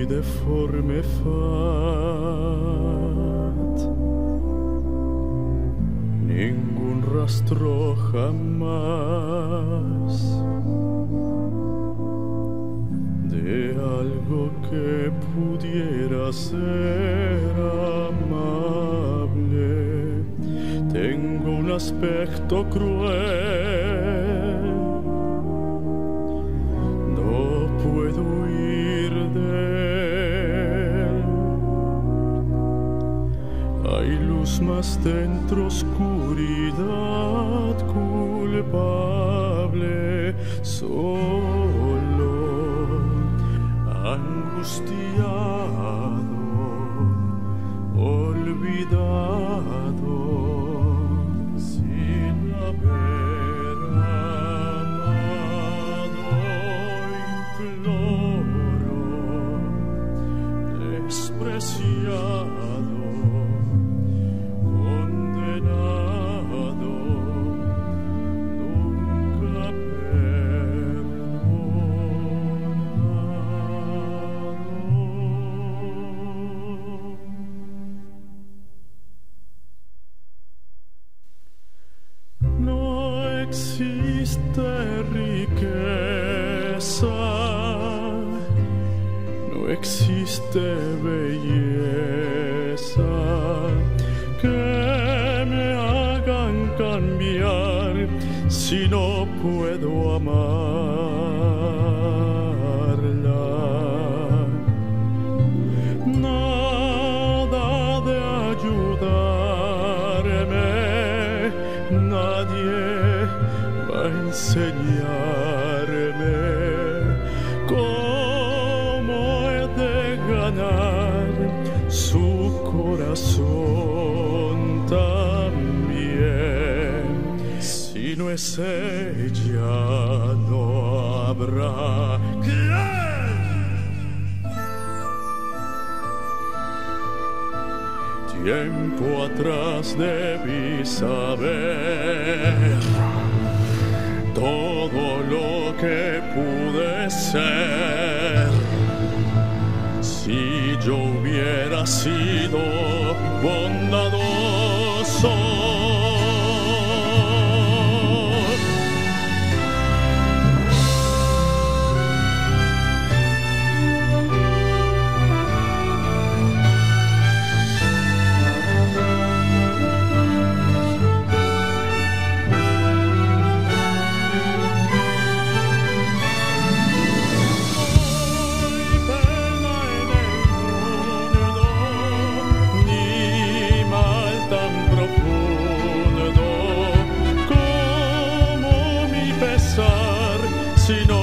deforme fat, ningún rastro jamás de algo que pudiera ser amable. Tengo un aspecto cruel, no puedo huir de él. Hay luz más dentro, oscuridad culpable, solo angustiado, olvidado, sin haber amado, imploro, despreciado, condenado, nunca No existe riqueza, no existe belleza que me hagan cambiar si no puedo amarla. Nada de ayudarme, nadie va a enseñarme cómo he de ganar su corazón también. Si no es ella, no habrá tiempo atrás debí saber todo lo que pude ser. Si yo hubiera sido bondadoso, si no